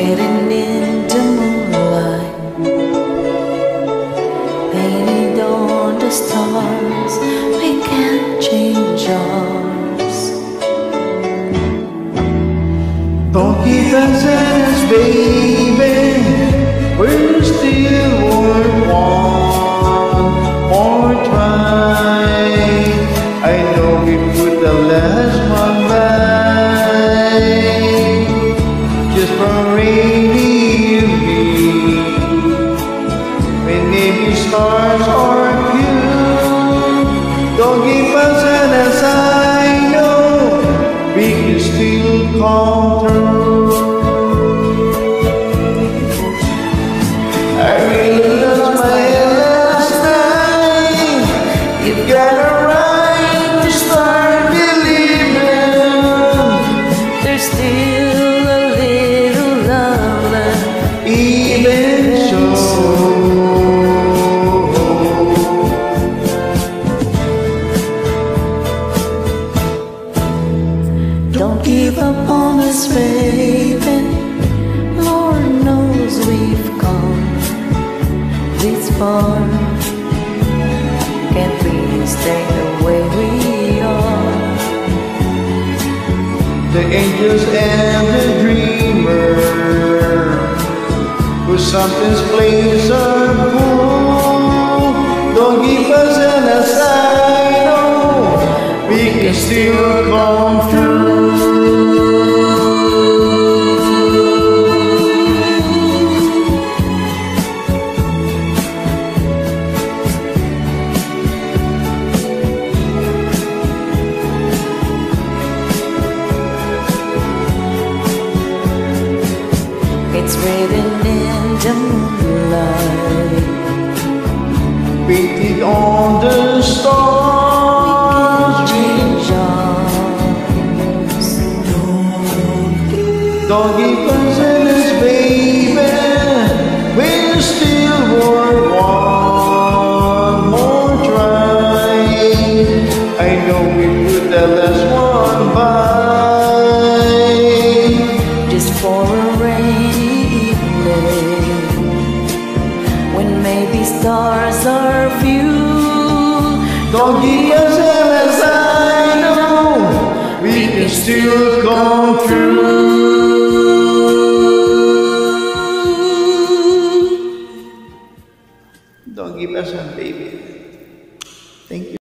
written in the moonlight, painted on the stars. We can't change ours. Don't keep us as baby, we're still worth one more try. I know we put the last one by, just for rainy evening, when maybe stars are few. Don't give us an as I know we can still come through. I really lost my last night. You've got a right to start believing There's still a little love left, even so. Don't give up on us, baby. Lord knows we've come this far. Can't we stay the way we are? The angels and the dreamer, who sometimes plays our fool. Don't give us an aside, no, we can still come through. It's written in the moonlight, Painted on the stars. change ours. Don't give us an as baby, we're still worth one more try. I know we put the last one by, Just for a rainy evening, when maybe stars are few. don't give us an as I know we can still come through. Don't give us an baby. Thank you.